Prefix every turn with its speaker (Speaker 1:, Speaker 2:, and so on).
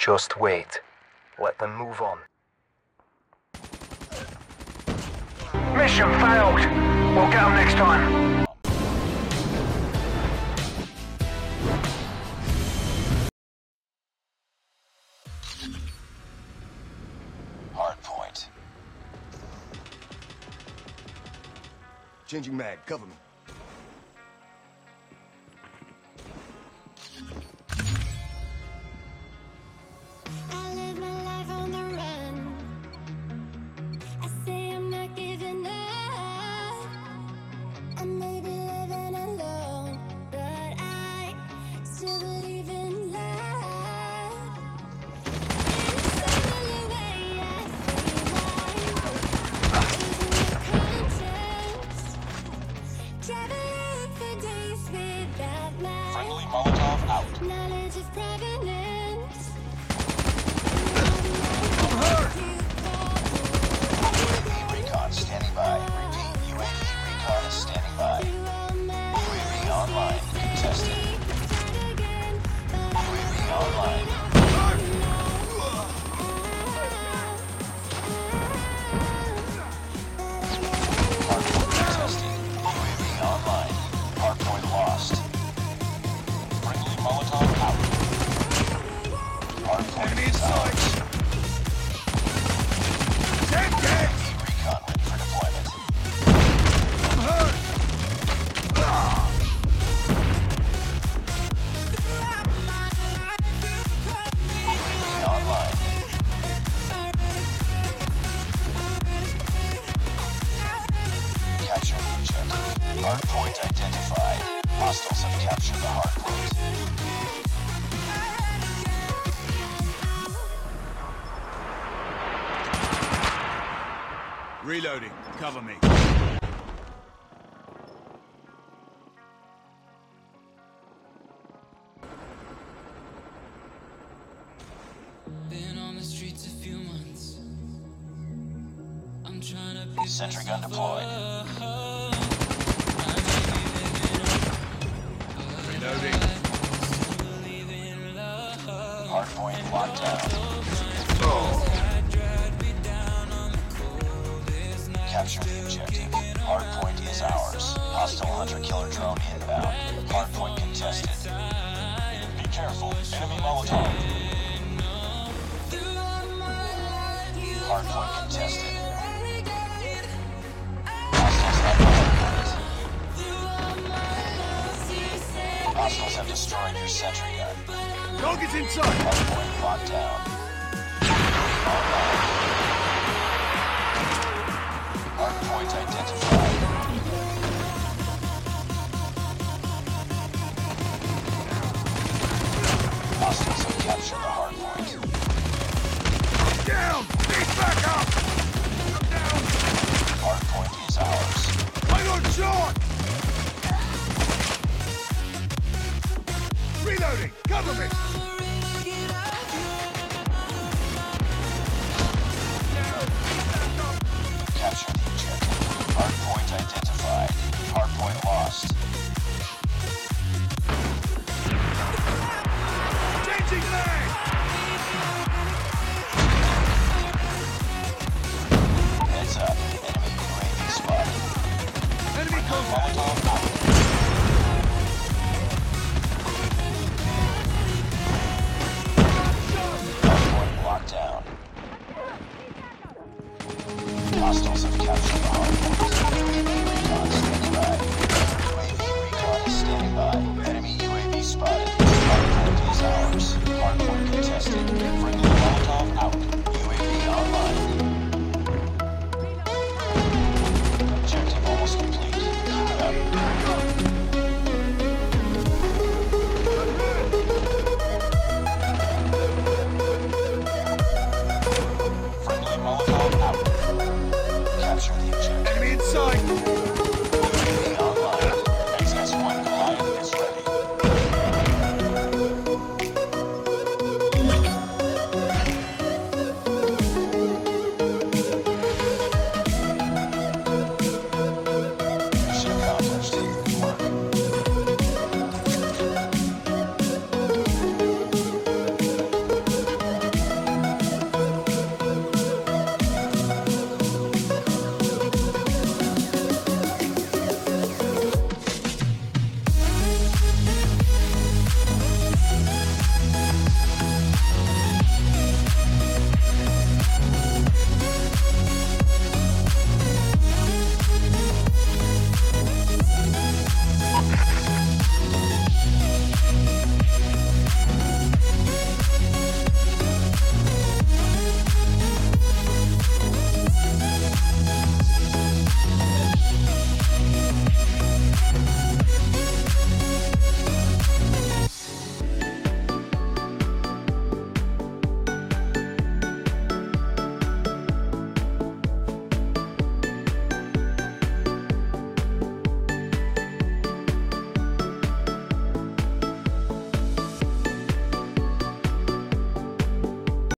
Speaker 1: Just wait. Let them move on.
Speaker 2: Mission failed. We'll get them next time.
Speaker 3: Hardpoint.
Speaker 4: Changing mag, cover me.
Speaker 5: I live my life on the run. I say I'm not giving up. I may be living alone, but I still believe in love. In a similar way, I feel like losing conscience. Traveling for days without my
Speaker 3: Friendly Molotov out.
Speaker 5: knowledge of provenance.
Speaker 3: UAV recon standing by. Repeat, UAV recon is standing by. UAV online. Contested. UAV online. Hardpoint contested. UAV online. Hardpoint lost. Friendly Molotov out. Hardpoint is ours. UAV recon ready for deployment. UAV online. Capture the objective. Hardpoint identified. Hostiles have captured the hardpoint.
Speaker 4: Reloading, cover me.
Speaker 6: Been on the streets a few months. I'm trying to pick
Speaker 3: Sentry gun deployed.
Speaker 4: Reloading.
Speaker 3: Hardpoint locked down. Capture the objective. Hardpoint is ours. Hostile hunter-killer drone inbound. Hardpoint contested. Be careful. Enemy Molotov. Hardpoint contested. Hostiles have the hardpoint. Hostiles have destroyed your sentry gun.
Speaker 4: Target's inside.
Speaker 3: Hardpoint locked down. Hardpoint identified. Hostiles have captured the hardpoint.
Speaker 4: Down! Beat back up! I'm down!
Speaker 3: Hardpoint is ours.
Speaker 4: I got shot! Reloading! Cover me!
Speaker 3: Capture the objective. Hardpoint identified. Hardpoint lost.
Speaker 4: Changing mag!
Speaker 3: Heads up. Enemy UAV spotted.
Speaker 4: Enemy contact!
Speaker 3: Molotov out. Hardpoint locked down. Hostiles have captured the